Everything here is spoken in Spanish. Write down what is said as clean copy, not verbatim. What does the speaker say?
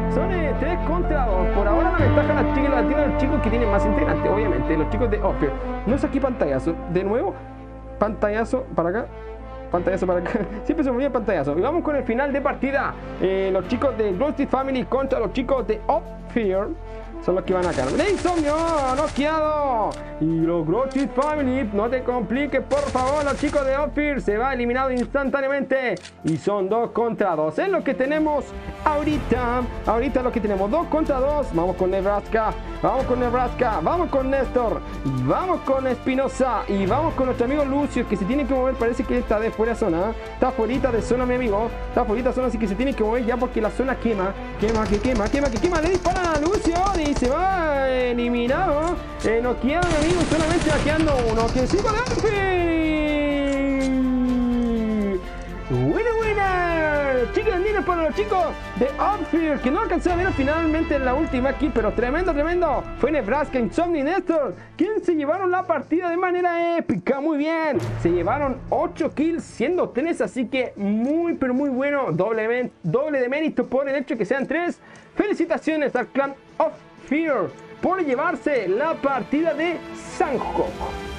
Son 3 contra 2. Por ahora la ventaja la tienen los chicos que tienen más integrantes, obviamente. Los chicos de Ophir. No es aquí pantallazo. De nuevo, pantallazo para acá. Pantallazo para acá. Siempre se me olvida el pantallazo. Y vamos con el final de partida. Los chicos de Ghosty Family contra los chicos de Ophir. Son los que van a ganar. ¡De Insomnio! ¡Noqueado! Y los Ghosty Family, no te compliques, por favor. Los chicos de Ophir se va eliminado instantáneamente. Y son 2 contra 2. Es lo que tenemos ahorita. Ahorita es lo que tenemos. 2 contra 2. Vamos con Nebraska. Vamos con Nebraska. Vamos con Néstor. Vamos con Espinosa. Y vamos con nuestro amigo Lucio, que se tiene que mover. Parece que está de fuera de zona. Está fuera de zona, mi amigo. Está fuera de zona, así que se tiene que mover ya porque la zona quema. Quema. Le disparan a Lucio. Y se va eliminado. Noqueado, mi amigo. Solamente va quedando uno. Que sigo de winner. Chicos andinos para los chicos de Ophir, que no alcanzaron a ver finalmente en la última kill, pero tremendo. Fue Nebraska, Insomnio y Néstor quienes se llevaron la partida de manera épica. Muy bien, se llevaron 8 kills siendo 3, así que muy pero muy bueno. Doble de mérito por el hecho de que sean 3. Felicitaciones al clan Ophir por llevarse la partida de Sanjok.